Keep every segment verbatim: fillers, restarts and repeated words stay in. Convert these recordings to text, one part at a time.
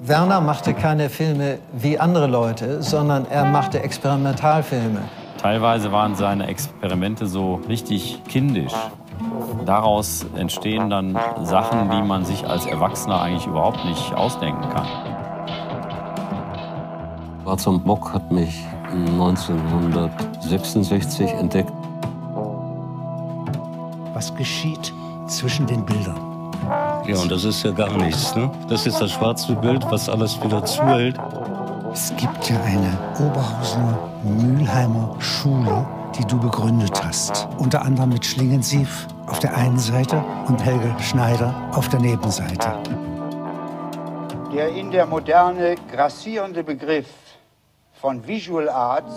Werner machte keine Filme wie andere Leute, sondern er machte Experimentalfilme. Teilweise waren seine Experimente so richtig kindisch. Daraus entstehen dann Sachen, die man sich als Erwachsener eigentlich überhaupt nicht ausdenken kann. Schwarzer Bock hat mich neunzehnhundertsechsundsechzig entdeckt. Was geschieht zwischen den Bildern? Ja, und das ist ja gar nichts, ne? Das ist das schwarze Bild, was alles wieder zuhält. Es gibt ja eine Oberhausener Mülheimer Schule, die du begründet hast. Unter anderem mit Schlingensief auf der einen Seite und Helge Schneider auf der Nebenseite. Der in der Moderne grassierende Begriff von Visual Arts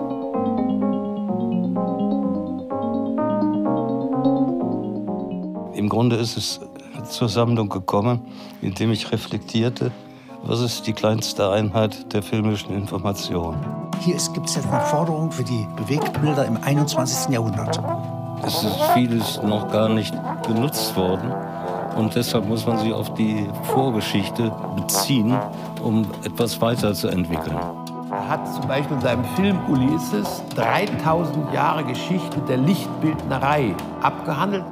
Im Grunde ist es zur Sammlung gekommen, indem ich reflektierte, was ist die kleinste Einheit der filmischen Information. Hier gibt es jetzt eine Forderung für die Bewegtbilder im einundzwanzigsten Jahrhundert. Es ist vieles noch gar nicht genutzt worden und deshalb muss man sich auf die Vorgeschichte beziehen, um etwas weiterzuentwickeln. Er hat zum Beispiel in seinem Film Ulysses dreitausend Jahre Geschichte der Lichtbildnerei abgehandelt.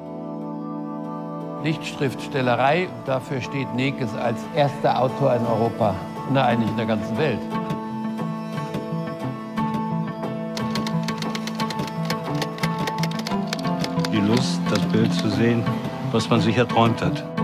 Lichtschriftstellerei, dafür steht Nekes als erster Autor in Europa, na eigentlich in der ganzen Welt. Die Lust, das Bild zu sehen, was man sich erträumt hat.